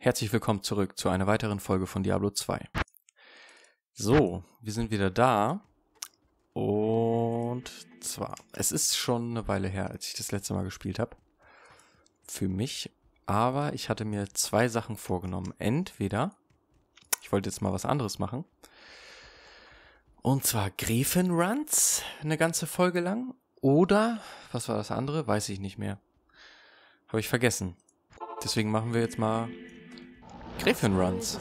Herzlich willkommen zurück zu einer weiteren Folge von Diablo 2. So, wir sind wieder da. Und zwar, es ist schon eine Weile her, als ich das letzte Mal gespielt habe. Für mich. Aber ich hatte mir zwei Sachen vorgenommen. Entweder, ich wollte jetzt mal was anderes machen. Und zwar Gräfin-Runs, eine ganze Folge lang. Oder, was war das andere? Weiß ich nicht mehr. Habe ich vergessen. Deswegen machen wir jetzt mal Gräfin-Runs.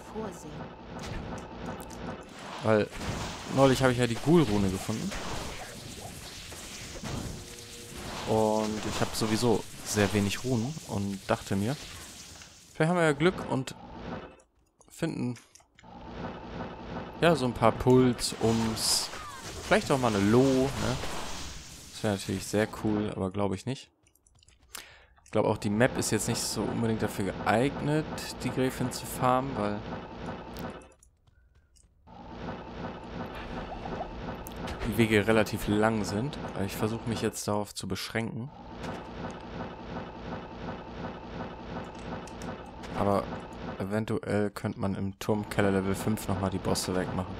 Weil neulich habe ich ja die Ghoul-Rune gefunden. Und ich habe sowieso sehr wenig Runen und dachte mir, vielleicht haben wir ja Glück und finden ja so ein paar Puls, vielleicht auch mal eine Lo, ne? Das wäre natürlich sehr cool, aber glaube ich nicht. Ich glaube auch, die Map ist jetzt nicht so unbedingt dafür geeignet, die Gräfin zu farmen, weil die Wege relativ lang sind. Ich versuche mich jetzt darauf zu beschränken. Aber eventuell könnte man im Turmkeller Level 5 nochmal die Bosse wegmachen.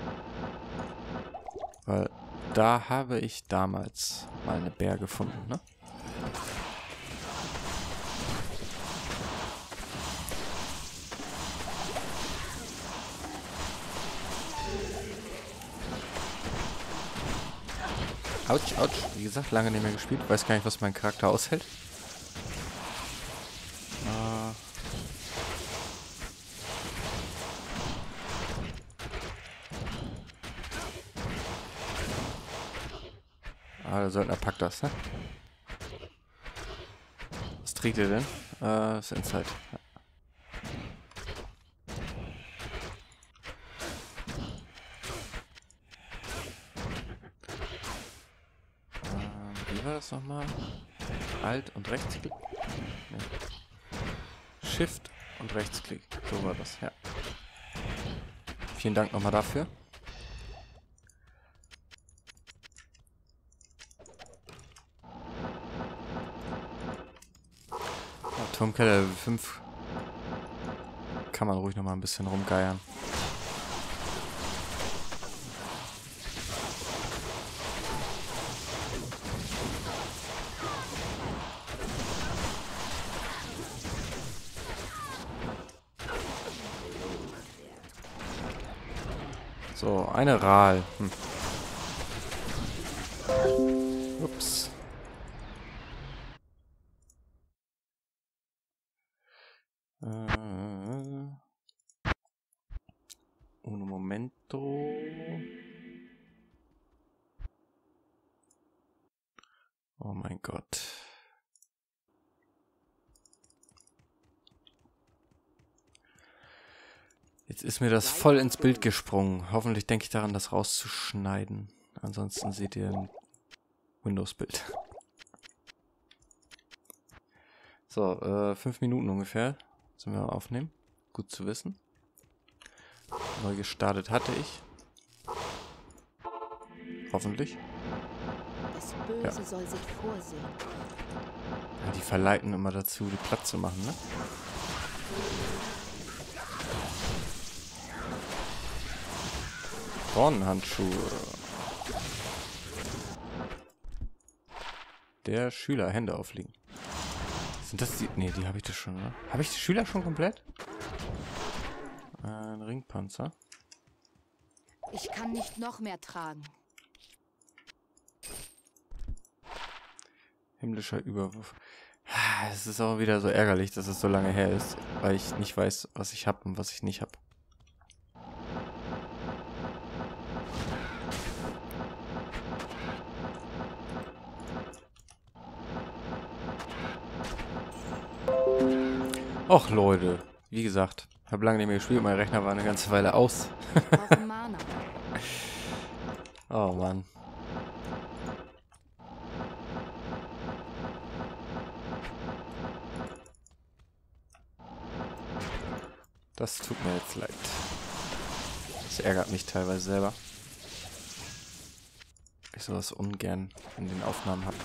Weil da habe ich damals mal eine Bär gefunden, ne? Autsch, autsch. Wie gesagt, lange nicht mehr gespielt. Weiß gar nicht, was mein Charakter aushält. Der Söldner packt das, ne? Was trägt ihr denn? Das ist Inside. Ja. Wie war das nochmal? Alt und Rechtsklick? Nee. Shift und Rechtsklick. So war das, ja. Vielen Dank nochmal dafür. Turmkeller Level 5 kann man ruhig noch mal ein bisschen rumgeiern. So, eine Ral. Ups. Un momento. Oh mein Gott. Jetzt ist mir das voll ins Bild gesprungen. Hoffentlich denke ich daran, das rauszuschneiden. Ansonsten seht ihr ein Windows-Bild. So, 5 Minuten ungefähr sind wir am Aufnehmen. Gut zu wissen. Neu gestartet hatte ich. Hoffentlich. Das Böse soll sich vorsehen. Ja, die verleiten immer dazu, die platt zu machen, ne? Dornenhandschuhe. Der Schüler, Hände auflegen. Sind das die... Ne, die habe ich das schon, ne? Habe ich die Schüler schon komplett? Ein Ringpanzer. Ich kann nicht noch mehr tragen. Himmlischer Überwurf. Es ist auch wieder so ärgerlich, dass es so lange her ist, weil ich nicht weiß, was ich habe und was ich nicht habe. Och Leute, wie gesagt, habe lange nicht mehr gespielt, mein Rechner war eine ganze Weile aus. Mana. Oh Mann. Das tut mir jetzt leid. Das ärgert mich teilweise selber. Ich sowas ungern in den Aufnahmen habe.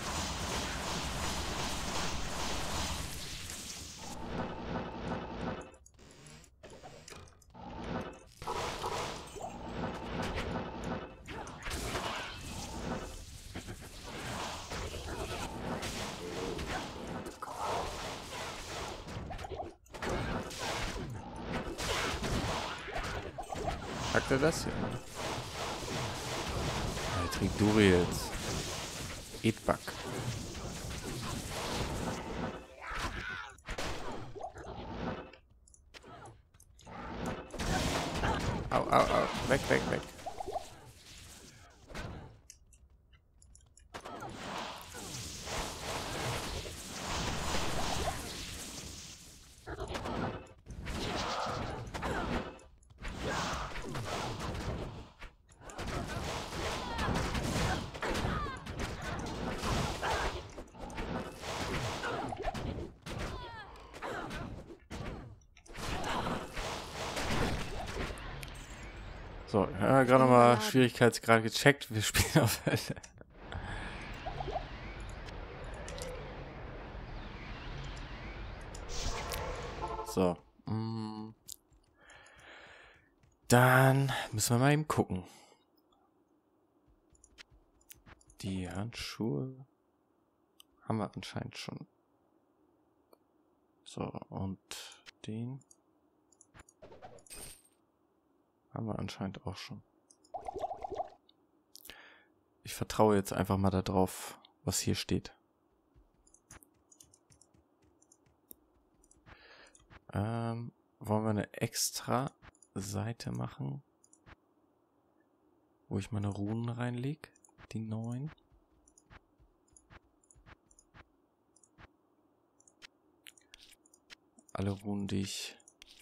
Hackt er das hier? Triduriels. Edbug. Au, au, au. Weg, weg, weg. So, ja, gerade nochmal Schwierigkeitsgrad gecheckt. Wir spielen auf Hölle. So. Dann müssen wir mal eben gucken. Die Handschuhe haben wir anscheinend schon. So, und den haben wir anscheinend auch schon. Ich vertraue jetzt einfach mal darauf, was hier steht. Wollen wir eine extra Seite machen, wo ich meine Runen reinlege? Die 9. Alle Runen, die ich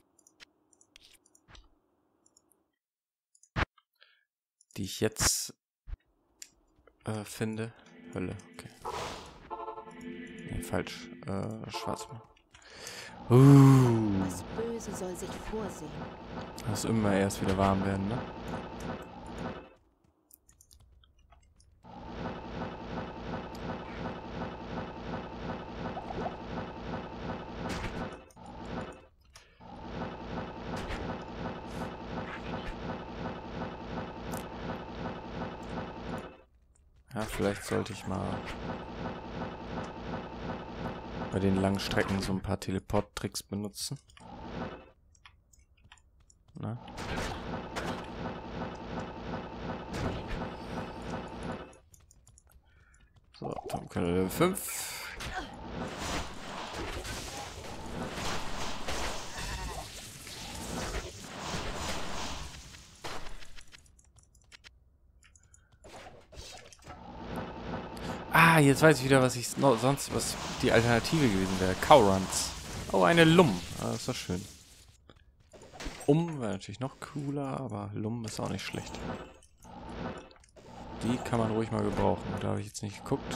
jetzt finde. Hölle, okay. Nee, falsch. Schwarz. Das Böse soll sich vorsehen. Muss immer erst wieder warm werden, ne? Ja, vielleicht sollte ich mal bei den langen Strecken so ein paar Teleport-Tricks benutzen. Na? So, dann können wir Level 5. Ah, jetzt weiß ich wieder, was die Alternative gewesen wäre. Cowruns. Oh, eine Lum. Ah, das ist doch schön. Wäre natürlich noch cooler, aber Lum ist auch nicht schlecht. Die kann man ruhig mal gebrauchen. Da habe ich jetzt nicht geguckt.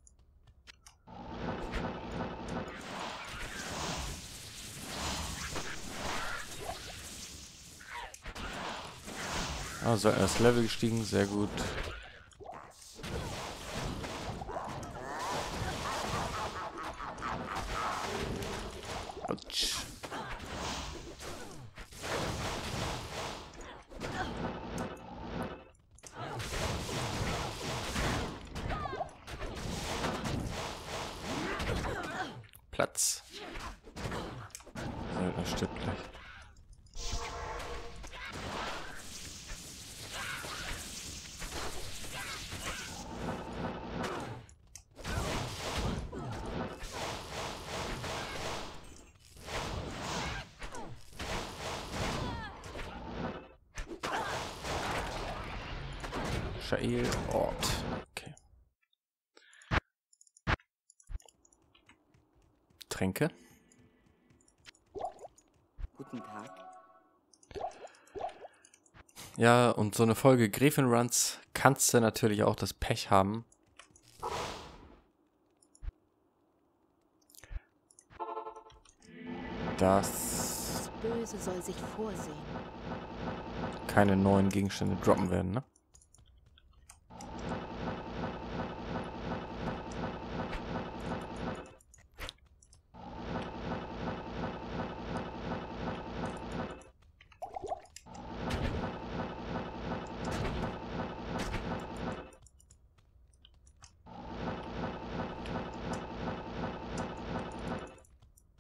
Also erst Level gestiegen, sehr gut. Autsch. Platz. So, das stirbt gleich. Shael Ort. Okay. Tränke. Guten Tag. Ja, und so eine Folge Gräfin-Runs kannst du natürlich auch das Pech haben, dass Das Böse soll sich vorsehen. keine neuen Gegenstände droppen werden, ne?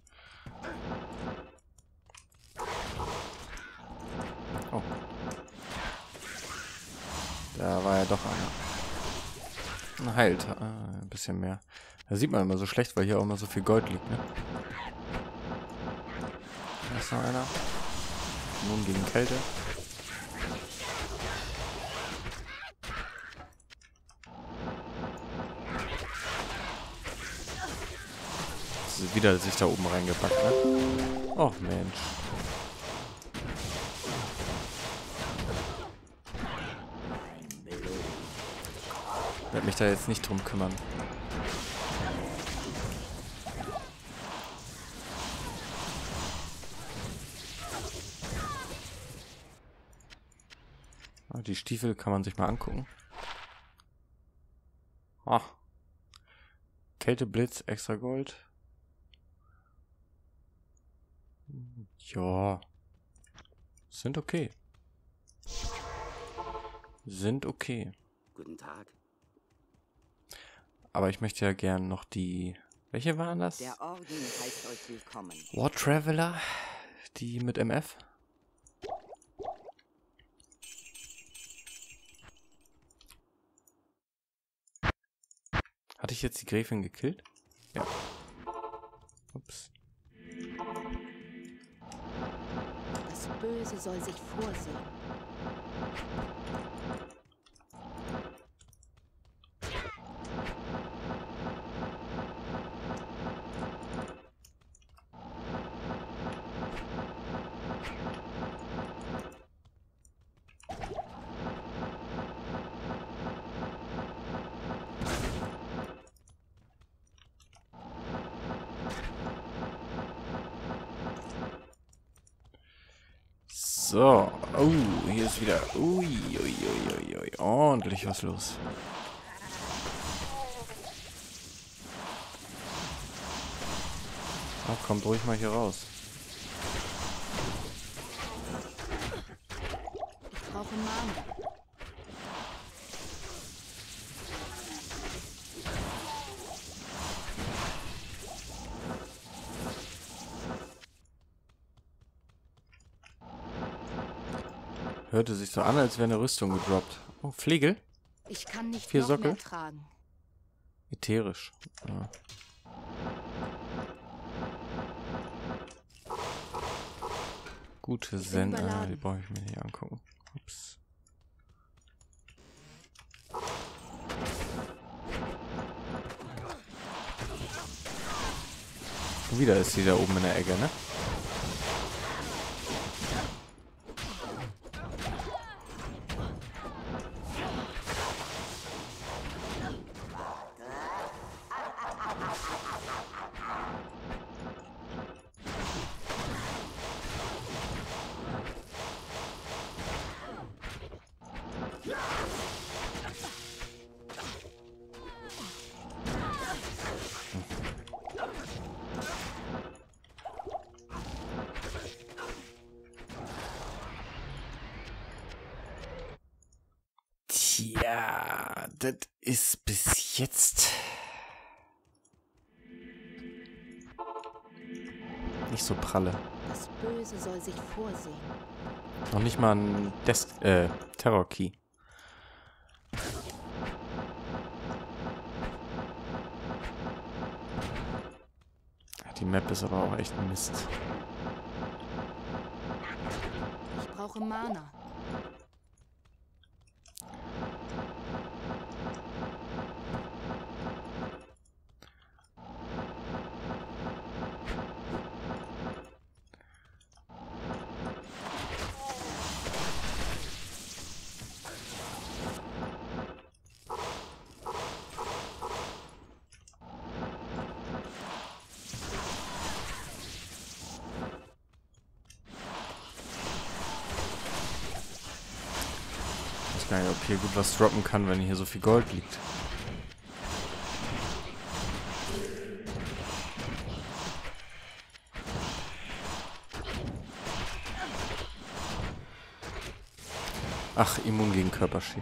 Oh. Da war ja doch einer. Heilt. Ein bisschen mehr. Da sieht man immer so schlecht, weil hier auch immer so viel Gold liegt, ne? Da ist noch einer. Nun gegen Kälte. Wieder sich da oben reingepackt, ne? Oh, Mensch. Ich werde mich da jetzt nicht drum kümmern. Die Stiefel kann man sich mal angucken. Ach. Kälteblitz, extra Gold. Ja. Sind okay. Sind okay. Guten Tag. Aber ich möchte ja gern noch die... Welche waren das? Der Orden heißt euch willkommen. War Traveler? Die mit MF? Hatte ich jetzt die Gräfin gekillt? Ja. Ups. Das Böse soll sich vorsehen. So. Oh, hier ist wieder... Ui, ui, ui, ui. Ordentlich was los. Oh, kommt ruhig mal hier raus. Ich brauche Mana. Hörte sich so an, als wäre eine Rüstung gedroppt. Oh, Flegel? Ich kann nicht 4 noch Sockel? mehr tragen. Ätherisch. Ja. Gute Sender. überladen. Die brauche ich mir nicht angucken. Ups. Wieder ist sie da oben in der Ecke, ne? Tja, das ist bis jetzt nicht so pralle. Das Böse soll sich vorsehen. Noch nicht mal ein Terror-Key. Die Map ist aber auch echt ein Mist. Ich brauche Mana. Ich weiß gar nicht, ob hier gut was droppen kann, wenn hier so viel Gold liegt. Ach, immun gegen Körperschäden.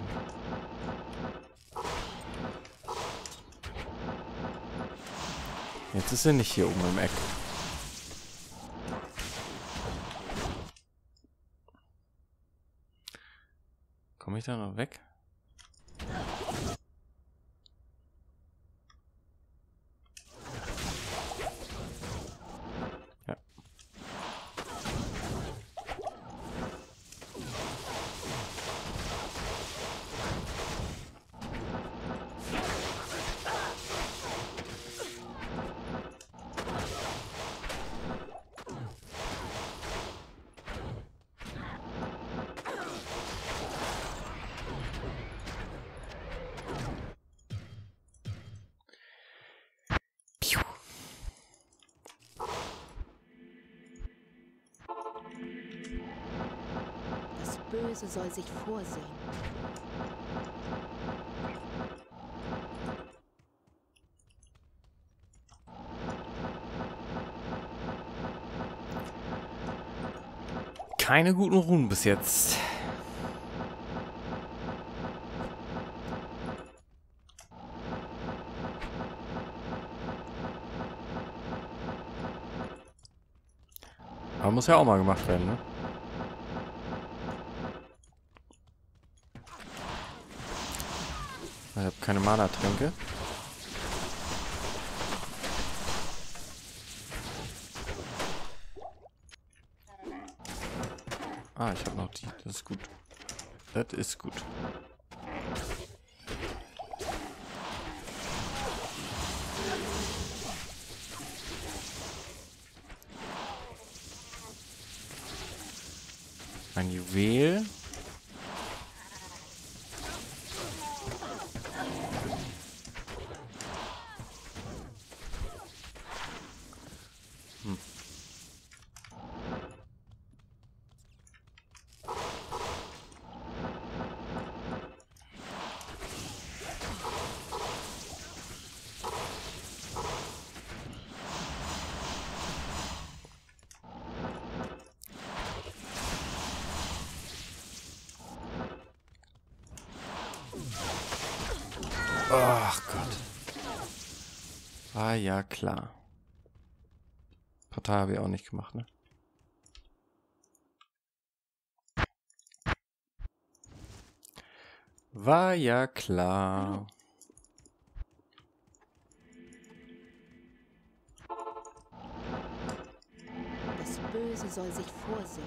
Jetzt ist er nicht hier oben im Eck. Komme ich da noch weg? Böse soll sich vorsehen. Keine guten Runen bis jetzt. Aber muss ja auch mal gemacht werden, ne? Ich habe keine Mana-Tränke. Ah, ich habe noch die. Das ist gut. Das ist gut. Ein Juwel. Ach Gott. Ah ja, klar. Portal habe ich auch nicht gemacht, ne? War ja klar. Das Böse soll sich vorsehen.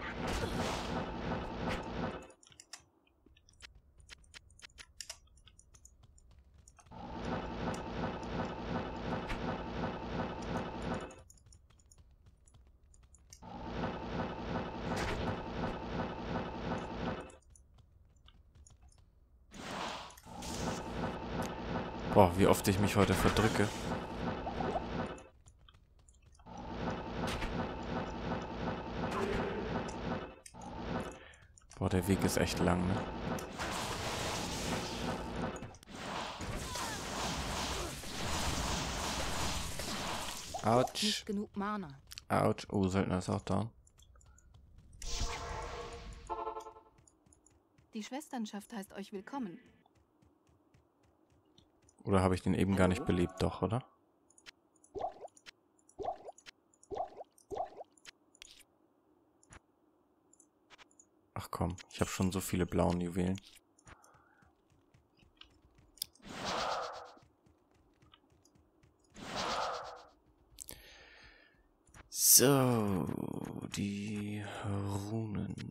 Boah, wie oft ich mich heute verdrücke. Boah, der Weg ist echt lang, ne? Autsch. Nicht genug Mana. Autsch. Oh, Söldner ist auch down. Die Schwesternschaft heißt euch willkommen. Oder habe ich den eben gar nicht belebt? Doch, oder? Ach komm, ich habe schon so viele blauen Juwelen. So, die Runen.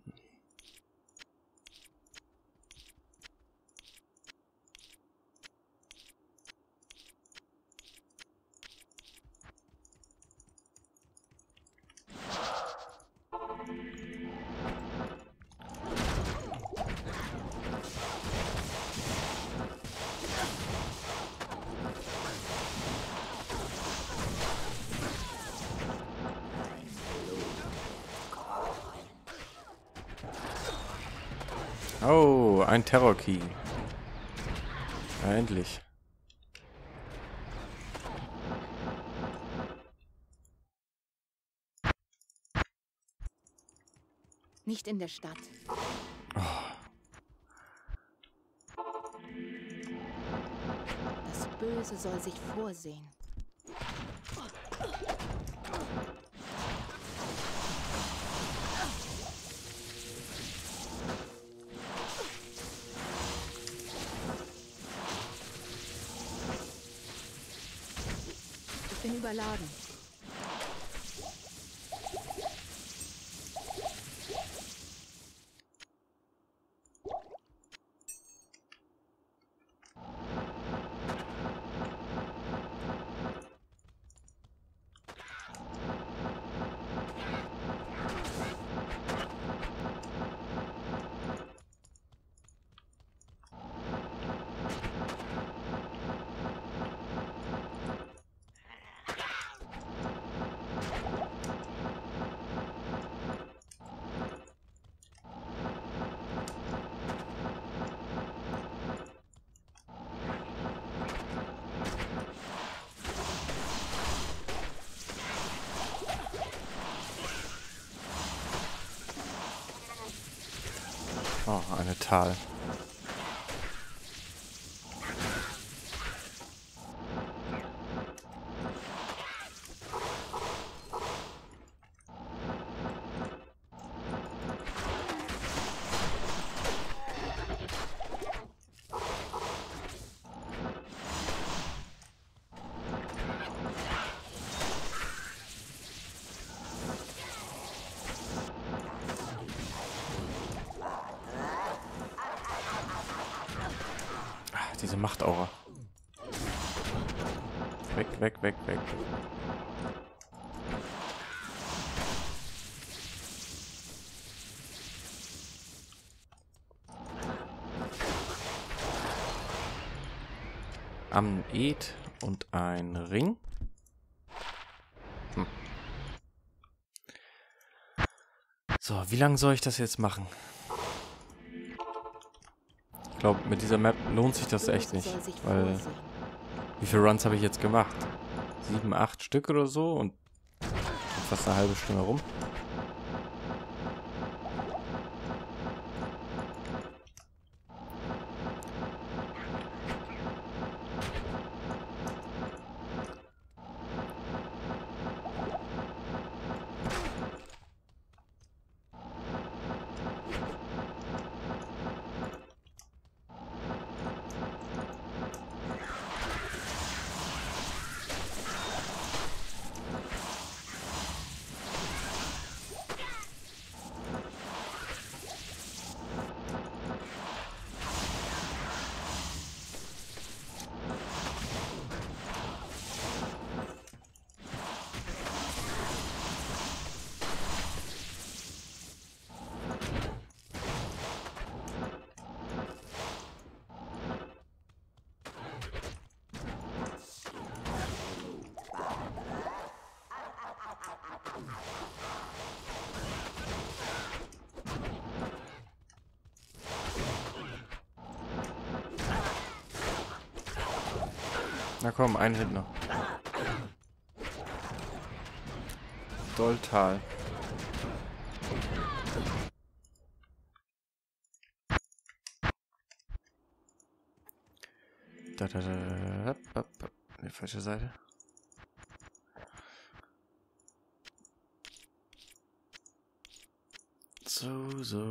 Oh, ein Terror-Key. Ja, endlich. Nicht in der Stadt. Das Böse soll sich vorsehen. Ich bin überladen. Oh, eine Tal. Diese Machtaura. Weg, weg, weg, weg. Ammonit und ein Ring. So, wie lange soll ich das jetzt machen? Ich glaube, mit dieser Map lohnt sich das echt nicht, weil wie viele Runs habe ich jetzt gemacht? 7, 8 Stück oder so und fast eine halbe Stunde rum. Na komm, ein Hit noch. Doltal. Die falsche Seite. So.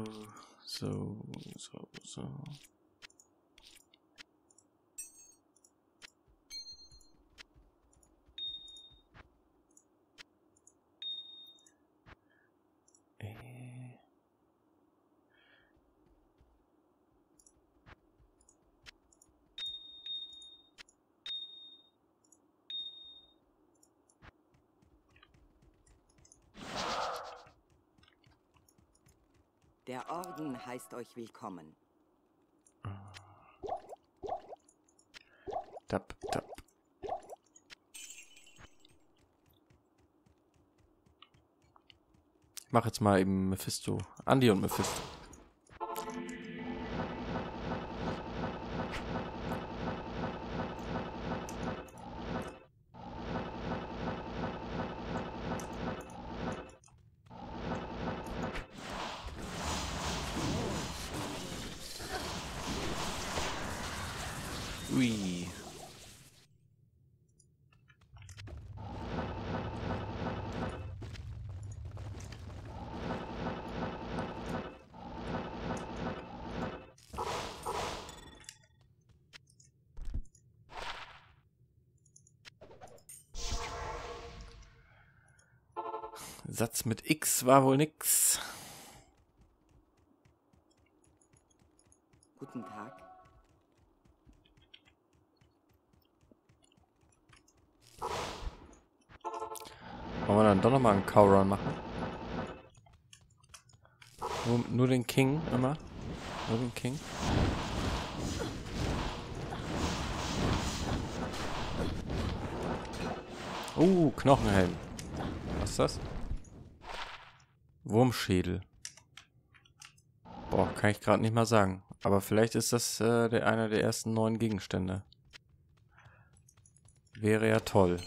Der Orden heißt euch willkommen. Tap. Ich mach jetzt mal eben Mephisto. Andi und Mephisto. Ui. Satz mit X war wohl nix. Guten Tag. Wollen wir dann doch nochmal einen Cow-Run machen? Nur den King immer? Nur den King? Knochenhelm. Was ist das? Wurmschädel. Boah, kann ich gerade nicht mal sagen. Aber vielleicht ist das einer der ersten neuen Gegenstände. Wäre ja toll.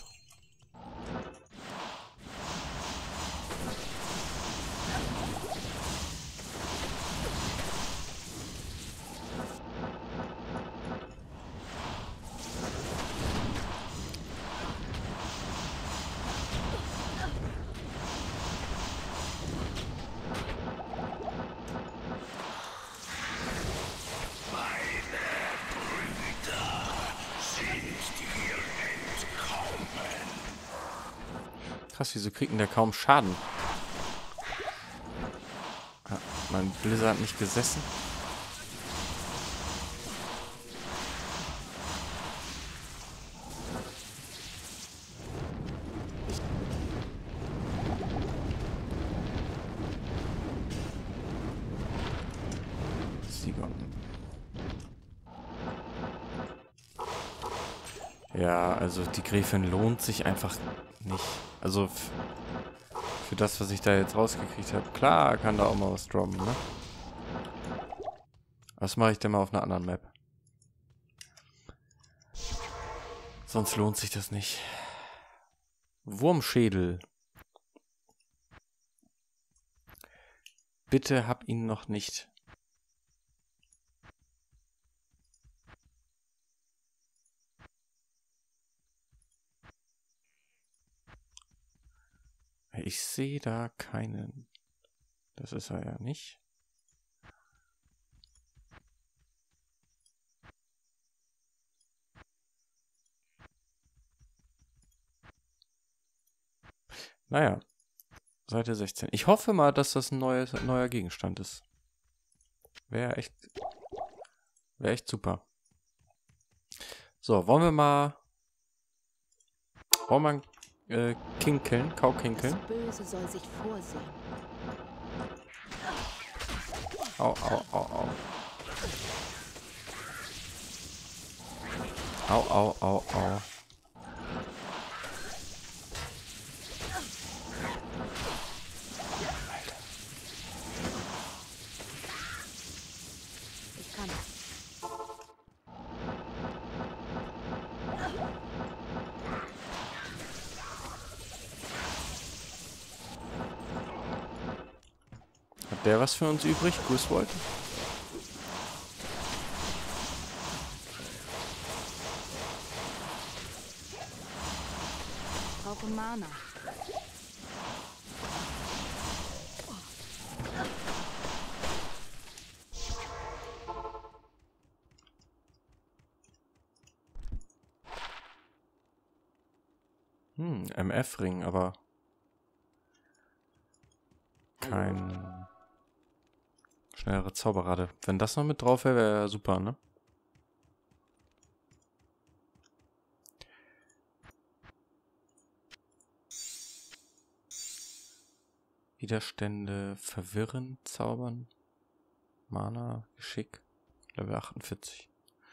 Krass, wieso kriegt denn der kaum Schaden? Hat mein Blizzard nicht gesessen? Sieger. Ja, also die Gräfin lohnt sich einfach nicht. Also für das, was ich da jetzt rausgekriegt habe. Klar kann da auch mal was droppen, ne? Was mache ich denn mal auf einer anderen Map? Sonst lohnt sich das nicht. Wurmschädel. Bitte hab ihn noch nicht. Ich sehe da keinen. Das ist er ja nicht. Naja, Seite 16. Ich hoffe mal, dass das ein neuer Gegenstand ist. Wäre echt super. So, wollen wir mal King killen? Cow King Das killen? Böse soll sich vorsehen. Au, au, au, au. Au, au, au, au. Ich kann. Hat der was für uns übrig? Griswold? Ich brauche Mana. MF-Ring, aber kein schnellere Zauberrate. Wenn das noch mit drauf wäre, wäre ja super, ne? Widerstände verwirren, zaubern. Mana, Geschick. Level 48.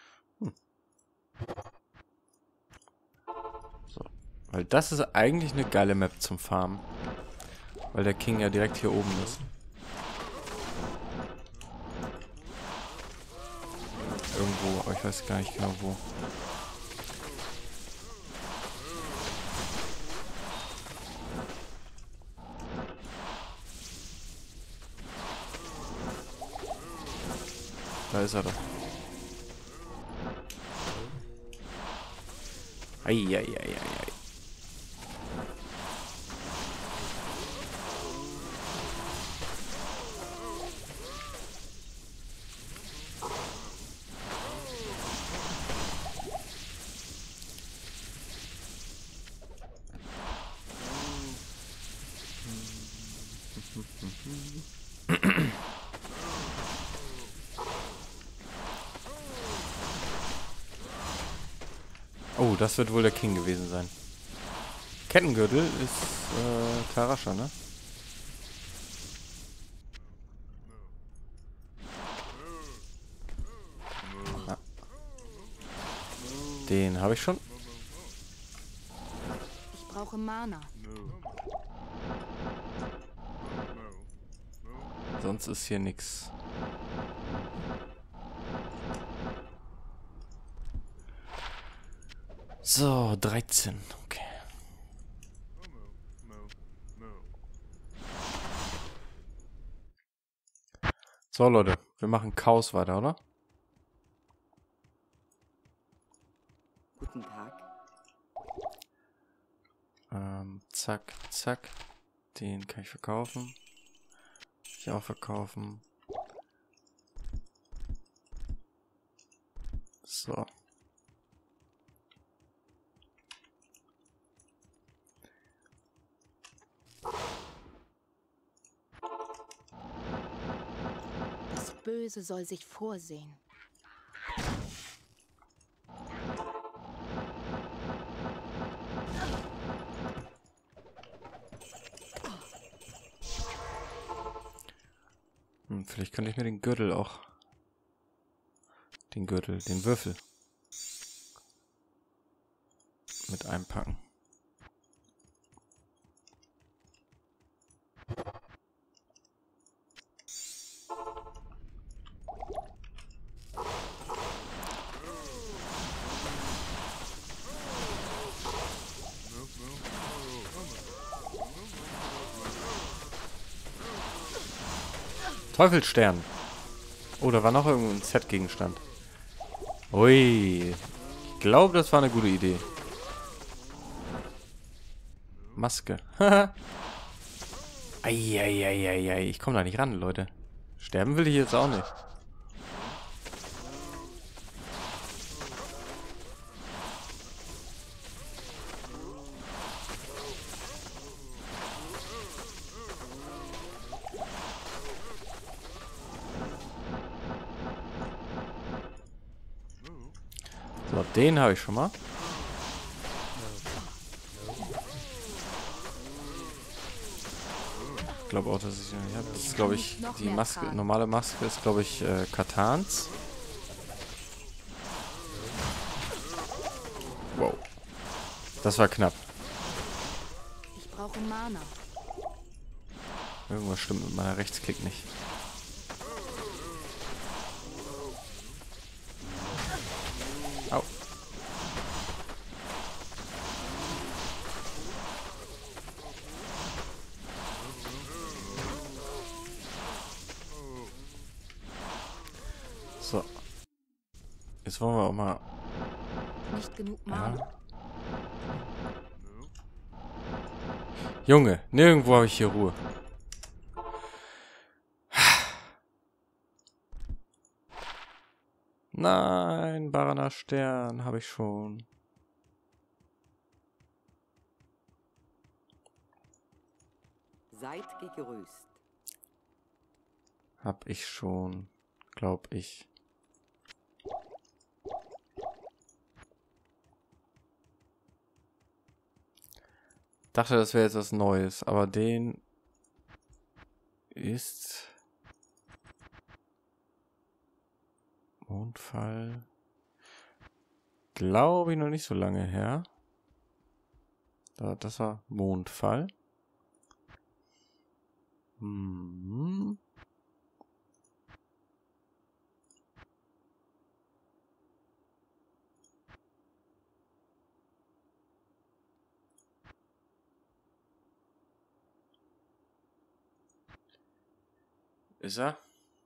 So. Weil das ist eigentlich eine geile Map zum Farmen. Weil der King ja direkt hier oben ist. Irgendwo, aber ich weiß gar nicht genau wo. Da ist er doch. Eieieiei. Oh, das wird wohl der King gewesen sein. Kettengürtel ist Tarascha, ne? Ah. Den habe ich schon. Ich brauche Mana. Sonst ist hier nichts. So, 13. Okay. So, Leute. Wir machen Chaos weiter, oder? Guten Tag. Zack, zack. Den kann ich verkaufen. Ich auch verkaufen. So. Böse soll sich vorsehen. Vielleicht könnte ich mir den Gürtel auch... Den Würfel mit einpacken. Teufelsstern. Oh, da war noch irgendwo ein Set-Gegenstand. Ui. Ich glaube, das war eine gute Idee. Maske. Eieieiei. Ich komme da nicht ran, Leute. Sterben will ich jetzt auch nicht. So, den habe ich schon mal. Ich glaube auch, dass ich... Ja, das ist, glaube ich, die Maske. Normale Maske ist, glaube ich, Katans. Wow. Das war knapp. Ich brauche Mana. Irgendwas stimmt mit meiner Rechtsklick nicht. Au. So. Jetzt wollen wir auch mal... Nicht genug Mana. Ja. Junge, nirgendwo habe ich hier Ruhe. Nein, Barana Stern habe ich schon. Seid gegrüßt. Hab ich schon, glaub ich. Dachte, das wäre jetzt was Neues, aber den ist Mondfall. Glaube ich noch nicht so lange her. Das war Mondfall. Hm. Ist er?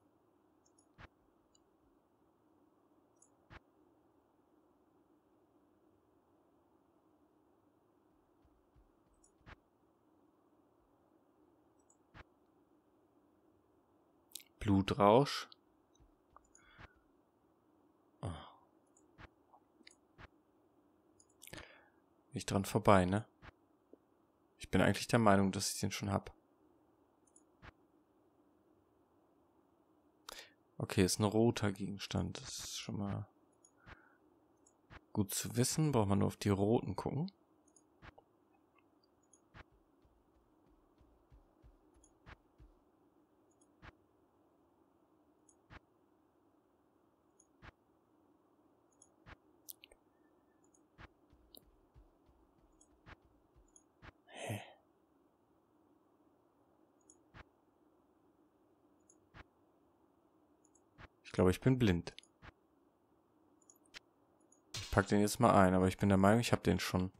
Blutrausch. Oh. Nicht dran vorbei, ne? Ich bin eigentlich der Meinung, dass ich den schon hab. Okay, ist ein roter Gegenstand. Das ist schon mal gut zu wissen. Braucht man nur auf die roten gucken. Hä? Ich glaube, ich bin blind. Ich pack den jetzt mal ein, aber ich bin der Meinung, ich habe den schon.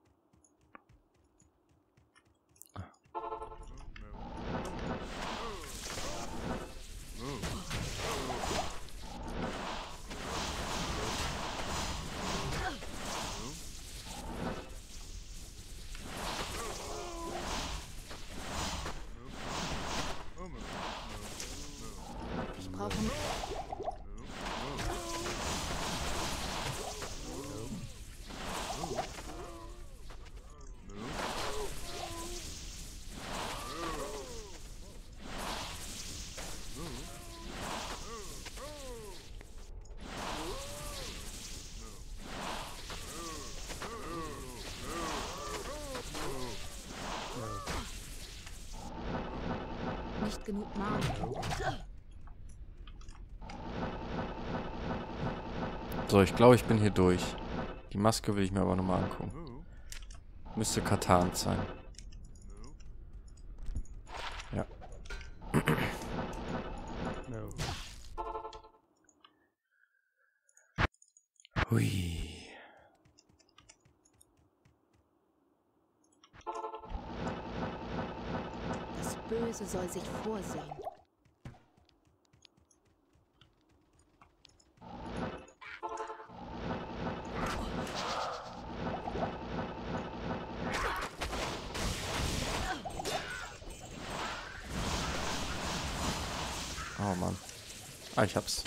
Ich brauche... genug Mana. So, ich glaube, ich bin hier durch. Die Maske will ich mir aber nochmal angucken. Müsste Katan sein. Ja. Hui. Das Böse soll sich vorsehen. Oh Mann. Ah, ich hab's.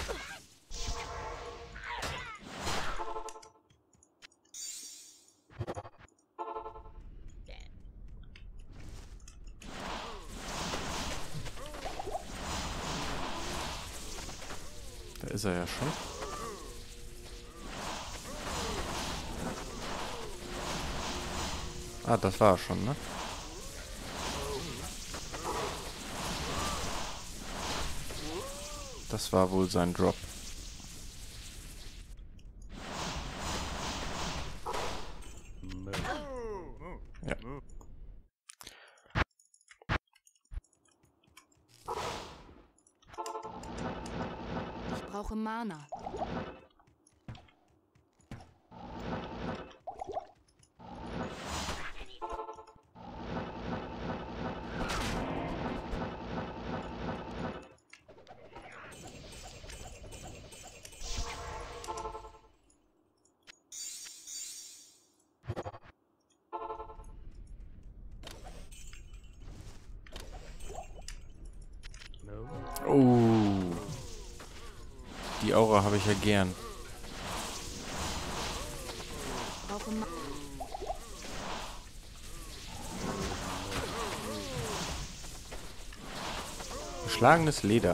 Da ist er ja schon. Ah, das war er schon, ne? Das war wohl sein Drop. Ja. Ich brauche Mana. Oh. Die Aura habe ich ja gern. Ich brauche Mana. Geschlagenes Leder.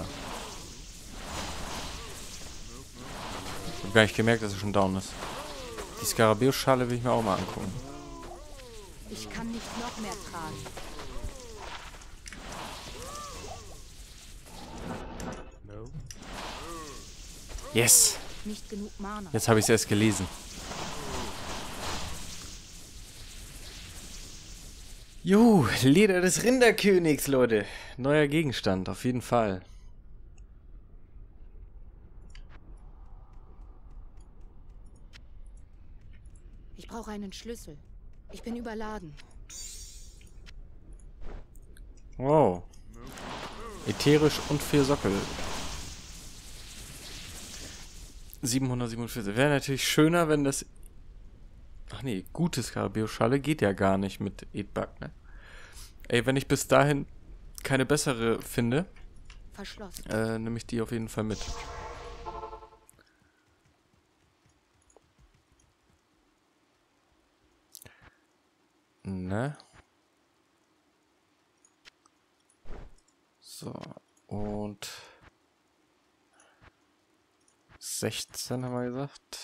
Ich habe gar nicht gemerkt, dass er schon down ist. Die Skarabäus-Schale will ich mir auch mal angucken. Ich kann nicht noch mehr tragen. Yes! Nicht genug Mana. Jetzt habe ich es erst gelesen. Jo, Leder des Rinderkönigs, Leute. Neuer Gegenstand, auf jeden Fall. Ich brauche einen Schlüssel. Ich bin überladen. Wow. Ätherisch und 4 Sockel. 747. Wäre natürlich schöner, wenn das... Ach nee, gute Skarabäus-Schale geht ja gar nicht mit Edbug, ne? Ey, wenn ich bis dahin keine bessere finde, Verschlossen. nehme ich die auf jeden Fall mit. Ne? So, und 16 haben wir gesagt.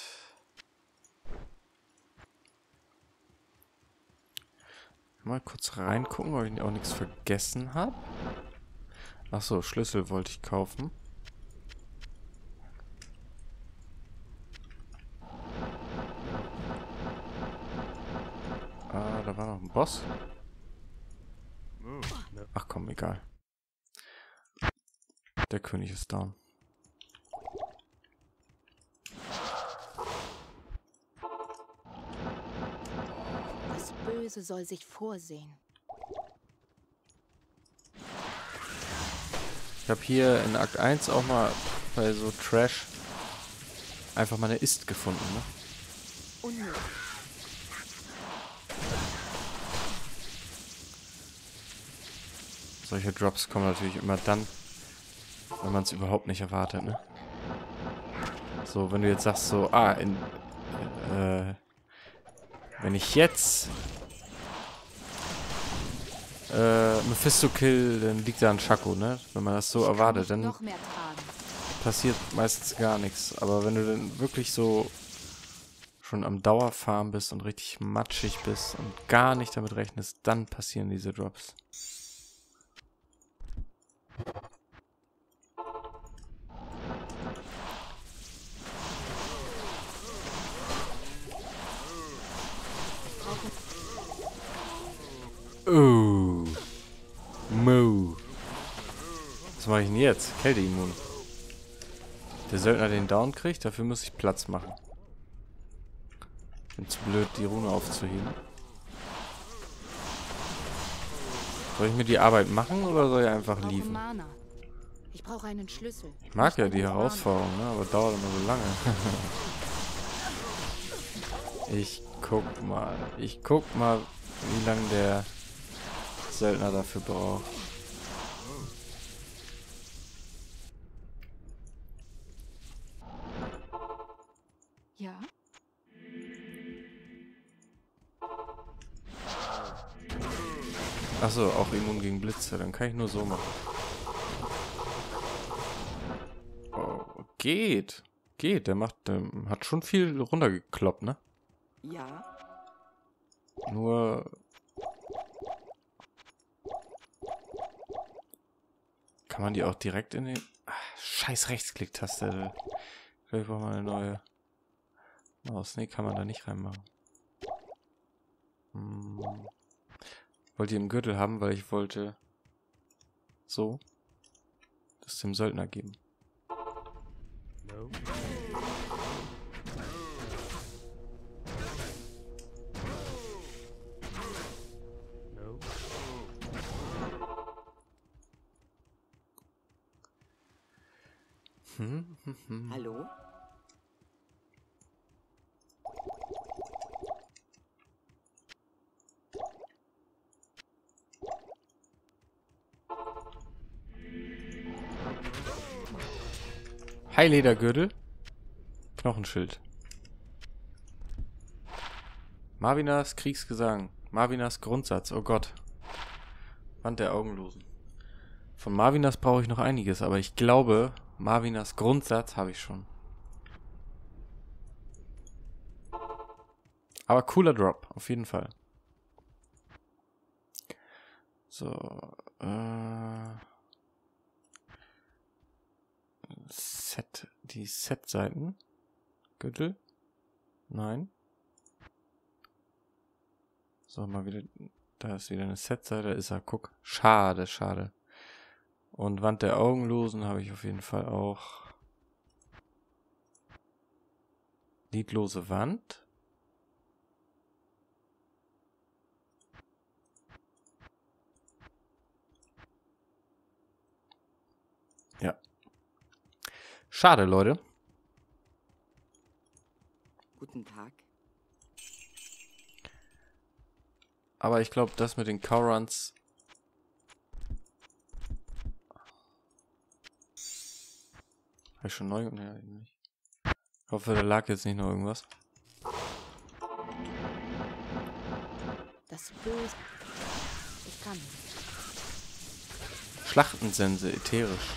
Mal kurz reingucken, ob ich auch nichts vergessen habe. Achso, Schlüssel wollte ich kaufen. Ah, da war noch ein Boss. Ach komm, egal. Der König ist down. Das Böse soll sich vorsehen. Ich habe hier in Akt 1 auch mal bei so Trash einfach mal eine Ist gefunden, ne? Unnötig. Solche Drops kommen natürlich immer dann, wenn man es überhaupt nicht erwartet, ne? So, wenn du jetzt sagst so, wenn ich jetzt Mephisto kill, dann liegt da ein Shaco, ne? Wenn man das so erwartet, dann Noch mehr tragen. passiert meistens gar nichts. Aber wenn du dann wirklich so schon am Dauerfarm bist und richtig matschig bist und gar nicht damit rechnest, dann passieren diese Drops. Oh. Mo. Was mache ich denn jetzt? Kälteimmun. Der Söldner den Down kriegt, dafür muss ich Platz machen. Bin zu blöd, die Rune aufzuheben. Soll ich mir die Arbeit machen oder soll ich einfach liefern? Mana. Ich brauche einen Schlüssel. Ich mag ja die Herausforderung, ne? Aber dauert immer so lange. Ich guck mal, wie lange der Söldner dafür braucht. Ja? Achso, auch immun gegen Blitze. Dann kann ich nur so machen. Oh, geht. Geht. Der hat schon viel runtergekloppt, ne? Ja. Nur... Kann man die auch direkt in den... Ach, scheiß Rechtsklick-Taste. Ich brauche mal eine neue Maus. Ne, kann man da nicht reinmachen. Wollte ich im Gürtel haben, weil ich wollte so das dem Söldner geben. No. No. Hallo? Heiledergürtel. Knochenschild. Marvinas Kriegsgesang. Marvinas Grundsatz. Oh Gott. Wand der Augenlosen. Von Marvinas brauche ich noch einiges, aber ich glaube, Marvinas Grundsatz habe ich schon. Aber cooler Drop, auf jeden Fall. So, die Set-Seiten. Gürtel? Nein. So, mal wieder, da ist wieder eine Set-Seite, da ist er, guck. Schade, schade. Und Wand der Augenlosen habe ich auf jeden Fall auch. Lidlose Wand. Ja. Schade, Leute. Guten Tag. Aber ich glaube, das mit den Cowruns... Habe ich schon neu? Ja, nicht. Ich hoffe, da lag jetzt nicht noch irgendwas. Das Böse. Ich kann nicht. Schlachtensense, ätherisch.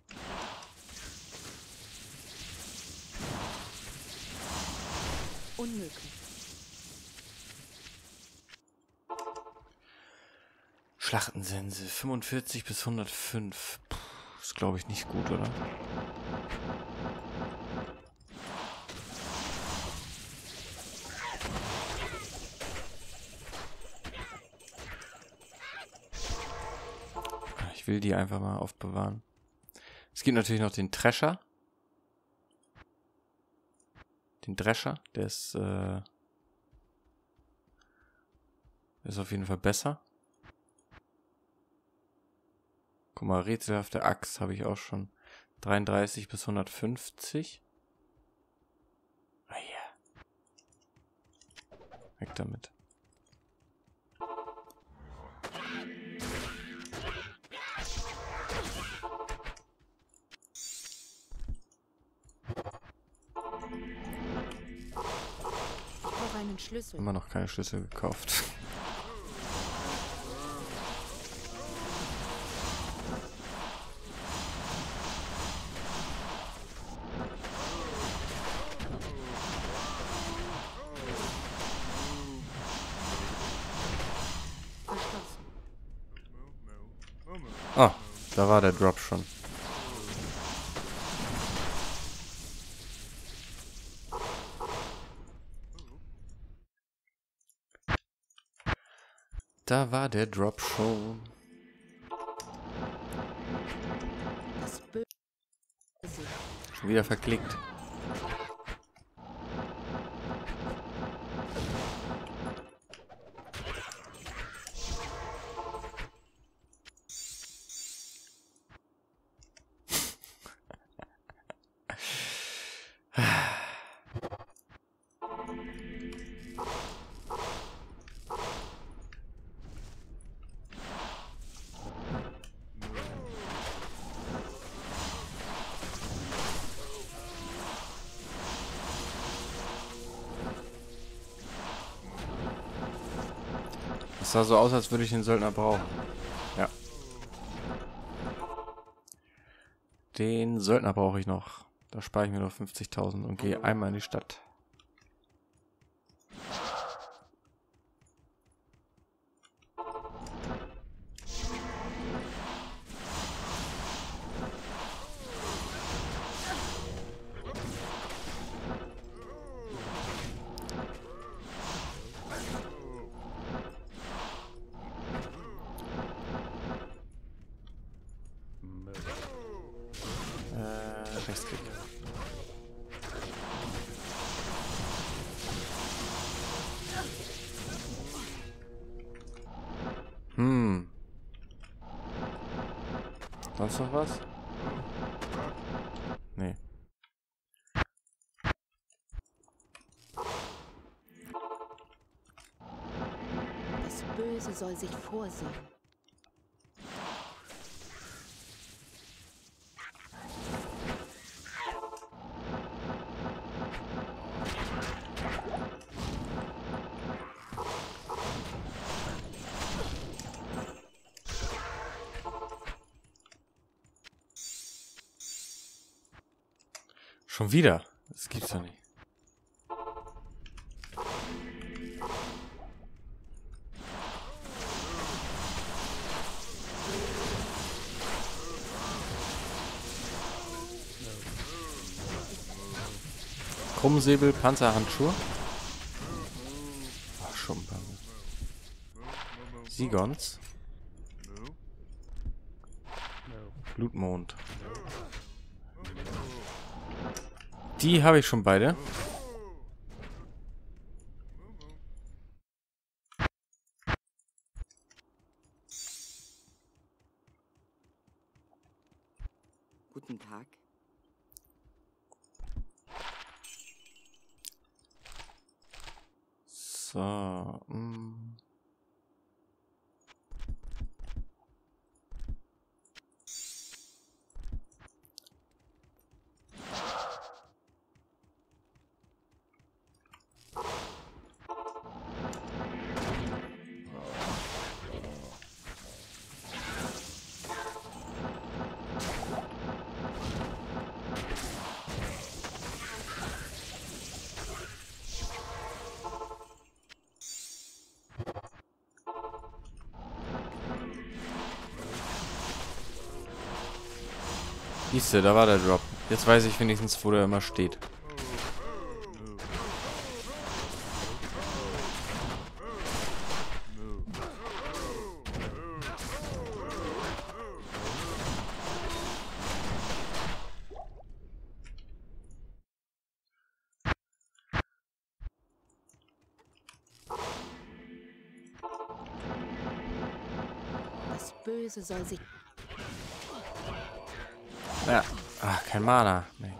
Unmöglich. Schlachtensense, 45 bis 105. Puh, ist glaube ich nicht gut, oder? Ich will die einfach mal aufbewahren. Es gibt natürlich noch den Drescher. Den Drescher, der ist auf jeden Fall besser. Guck mal, rätselhafte Axt habe ich auch schon. 33 bis 150. Ah ja. Weg damit. Ich brauche einen Schlüssel. Immer noch keine Schlüssel gekauft. Verschlossen. Ah, Da war der Drop schon. Da war der Drop schon. Das Böse. Schon wieder verklickt. Es sah so aus, als würde ich den Söldner brauchen. Ja. Den Söldner brauche ich noch. Da spare ich mir noch 50.000 und gehe einmal in die Stadt. Rechtsklick. Sonst noch was? Nee. Das Böse soll sich vorsehen. Schon wieder? Das gibt's doch nicht. Krummsäbel, Panzerhandschuhe. Ach, Schumpe. Sigons. Blutmond. Die habe ich schon beide. Guten Tag. So. Siehste, da war der Drop. Jetzt weiß ich wenigstens, wo der immer steht. Das Böse soll sich... Ja. Ach, kein Mana. Nee.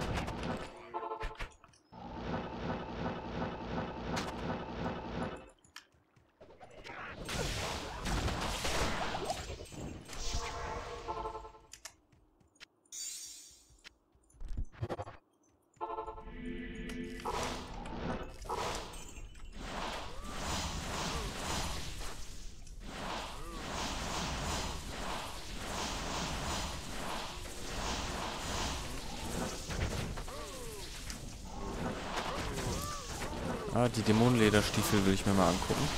Ah, die Dämonenlederstiefel will ich mir mal angucken.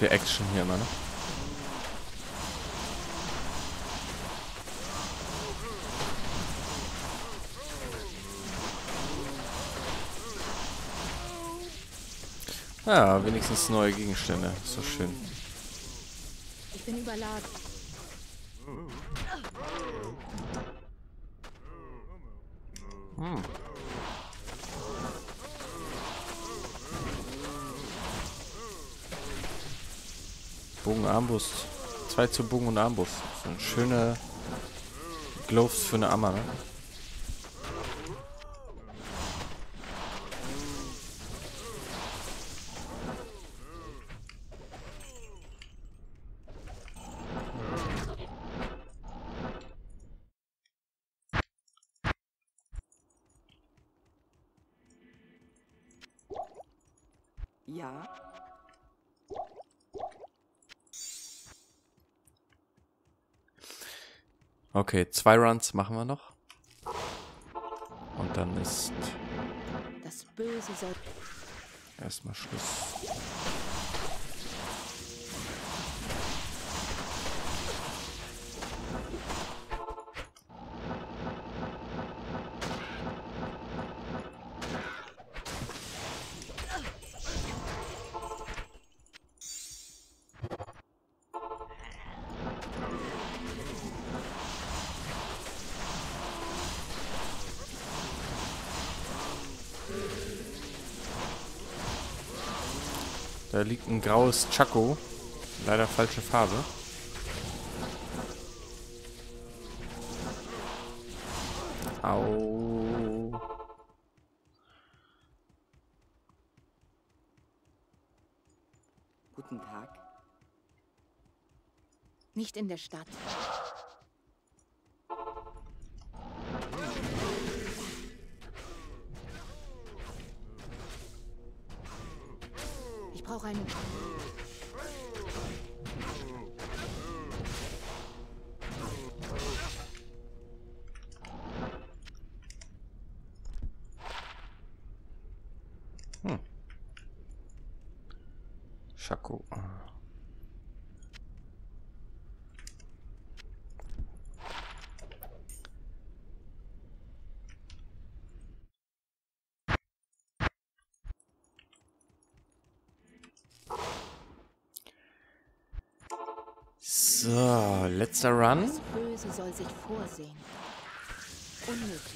viel Action hier immer, ne? Ja, wenigstens neue Gegenstände. Ist doch schön. Ich bin überladen. Hm. Bogen, Armbrust. 2 zu Bogen und Armbrust. So eine schöne Gloves für eine Amma, ne? Ja. Okay, 2 Runs machen wir noch. Und dann ist Das Böse soll... erstmal Schluss. Da liegt ein graues Chaco. Leider falsche Farbe. Au. Guten Tag. Nicht in der Stadt. Ich brauche einen... Chaco. So, letzter Run. Das Böse soll sich vorsehen. Unmöglich.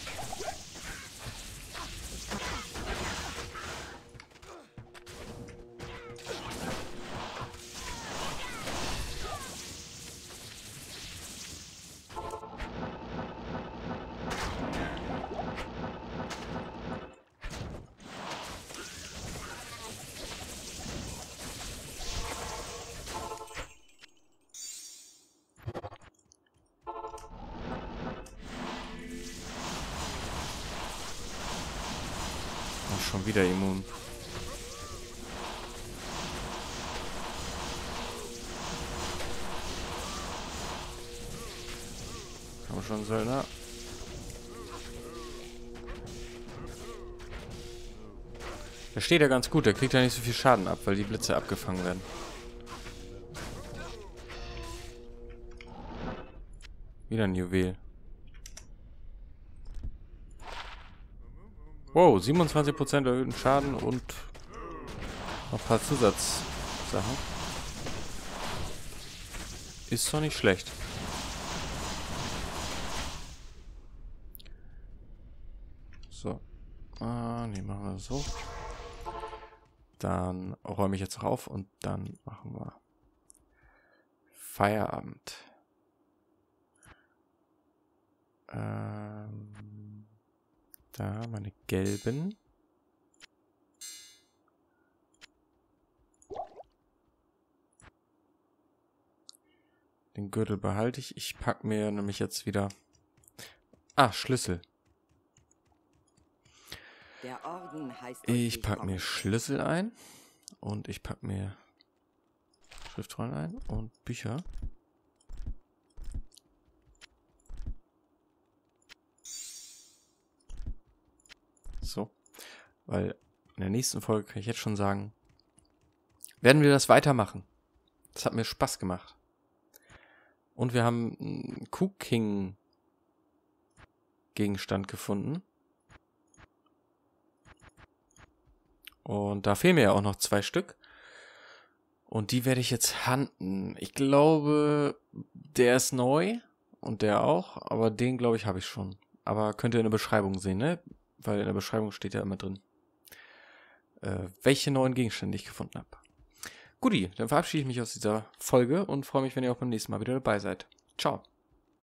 Ach, schon wieder immun. Komm schon, Söldner. Der steht ja ganz gut, der kriegt ja nicht so viel Schaden ab, weil die Blitze abgefangen werden. Wieder ein Juwel. Wow, 27% erhöhten Schaden und noch ein paar Zusatzsachen. Ist doch nicht schlecht. So. Ne, machen wir so. Dann räume ich jetzt noch auf und dann machen wir Feierabend. Da meine gelben. Den Gürtel behalte ich. Ich packe mir nämlich jetzt wieder... Ah, Schlüssel. Der Orden heißt Ich packe mir Schlüssel ein. Und ich packe mir Schriftrollen ein und Bücher. So. Weil in der nächsten Folge kann ich jetzt schon sagen, werden wir das weitermachen. Das hat mir Spaß gemacht. Und wir haben einen Cooking-Gegenstand gefunden. Und da fehlen mir ja auch noch 2 Stück. Und die werde ich jetzt hunten. Ich glaube, der ist neu und der auch. Aber den, glaube ich, habe ich schon. Aber könnt ihr in der Beschreibung sehen, ne? Weil in der Beschreibung steht ja immer drin, welche neuen Gegenstände ich gefunden habe. Guti, dann verabschiede ich mich aus dieser Folge und freue mich, wenn ihr auch beim nächsten Mal wieder dabei seid. Ciao.